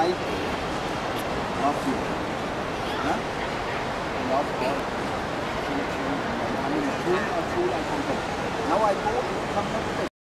I love you. Huh? Love her. I mean, true or true, I come. Now I go, come